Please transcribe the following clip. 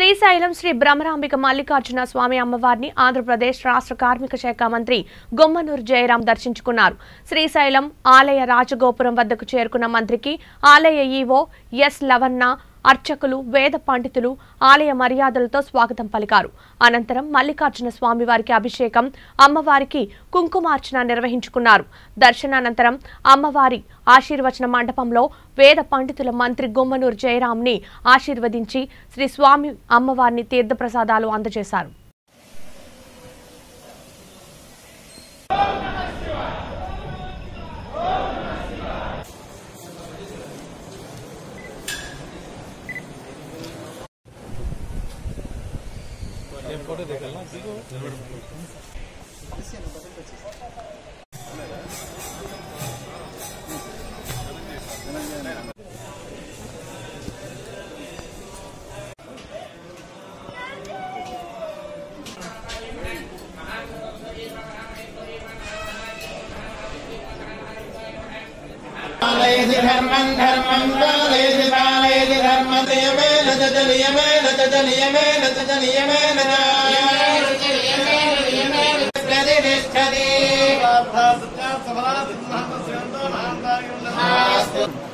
శ్రీశైలం శ్రీ బ్రహ్మరాంబిక మల్లికార్జున స్వామి అమ్మవారిని ఆంధ్రప్రదేశ్ రాష్ట్ర కార్మిక శాఖ మంత్రి గుమ్మనూరు జయరాం దర్శించుకున్నారు. శ్రీశైలం ఆలయ రాజగోపురం వద్దకు చేరుకున్న మంత్రికి ఆలయ ఈవో ఎస్ లవన్న, అర్చకులు, వేద పండితులు ఆలయ మర్యాదలతో స్వాగతం పలికారు. అనంతరం మల్లికార్జున స్వామి వారికి అభిషేకం, అమ్మవారికి కుంకుమార్చన నిర్వహించుకున్నారు. దర్శనానంతరం అమ్మవారి ఆశీర్వచన మండపంలో వేద పండితుల మంత్రి గుమ్మనూరు జయరాంని ఆశీర్వదించి శ్రీ స్వామి అమ్మవారిని తీర్థప్రసాదాలు అందజేశారు. फोटो देख लो धर्मं धर्मं कालेति कालेति धर्मं नियमेन च नियमेन च नियमेन च नियमेन च